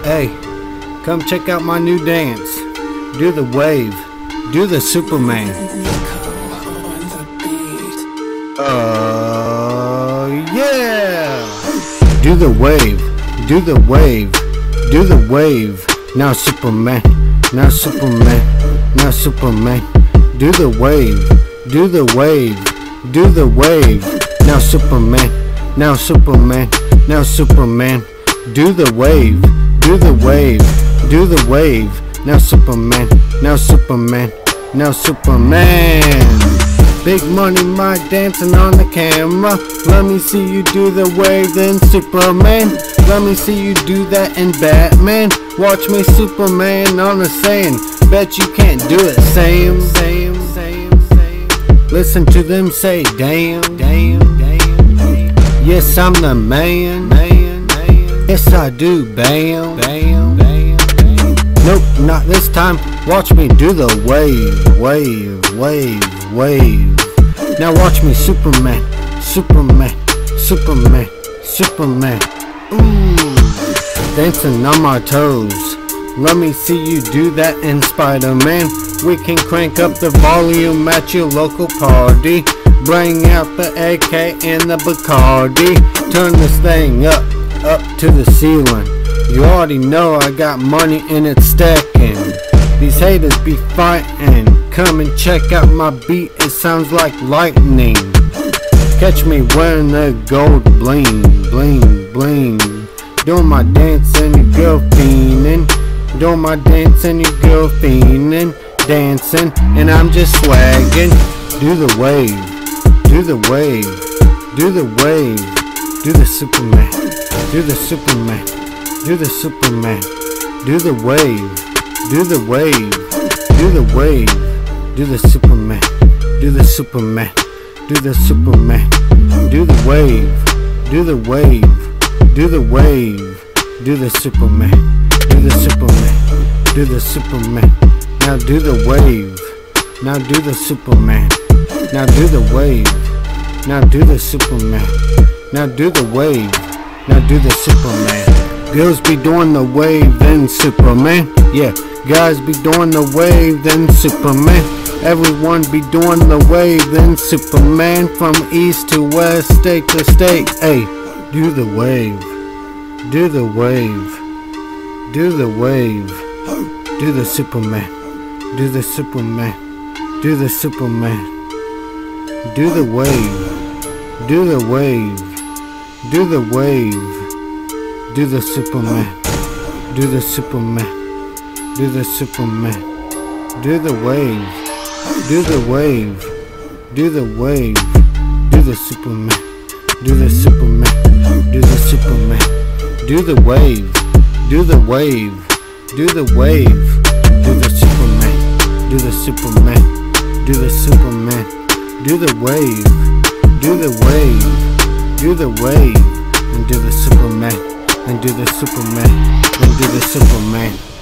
Hey, come check out my new dance. Do the wave. Do the Superman. Yeah! Do the wave. Do the wave. Do the wave. Now Superman. Now Superman. Now Superman. Do the wave. Do the wave. Do the wave. Now Superman. Now Superman. Now Superman. Do the wave. Do the wave. Do the wave. Now Superman. Now Superman. Now Superman. Big money, Mike dancing on the camera. Let me see you do the wave, then Superman. Let me see you do that in Batman. Watch me, Superman, on the sand. Bet you can't do it, same. Listen to them say, damn. Yes, I'm the man. Yes, I do, bam. Nope, not this time. Watch me do the wave. Now watch me, Superman. Ooh, dancing on my toes. Let me see you do that in Spider-Man. We can crank up the volume at your local party. Bring out the AK and the Bacardi. Turn this thing up to the ceiling. You already know I got money and it's stacking. These haters be fighting. Come and check out my beat, it sounds like lightning. Catch me wearing the gold bling. Doing my dance and your girl fiending. Doing my dance and your girl fiending. Dancing and I'm just swagging. Do the wave. Do the wave. Do the wave. Do the Superman. Do the Superman. Do the Superman. Do the wave. Do the wave. Do the wave. Do the Superman. Do the Superman. Do the Superman. Do the wave. Do the wave. Do the wave. Do the Superman. Do the Superman. Do the Superman. Now do the wave. Now do the Superman. Now do the wave. Now do the Superman. Now do the wave. Now do the Superman. Girls be doing the wave, then Superman. Yeah, guys be doing the wave, then Superman. Everyone be doing the wave, then Superman. From east to west, state to state. Hey, do the wave. Do the wave. Do the wave. Do the Superman. Do the Superman. Do the Superman. Do the wave. Do the wave. Do the wave. Do the Superman. Do the Superman. Do the Superman. Do the wave. Do the wave. Do the wave. Do the Superman. Do the Superman. Do the Superman. Do the wave. Do the wave. Do the wave. Do the Superman. Do the Superman. Do the Superman. Do the wave. Do the wave. Do the wave. And do the Superman. And do the Superman. And do the Superman.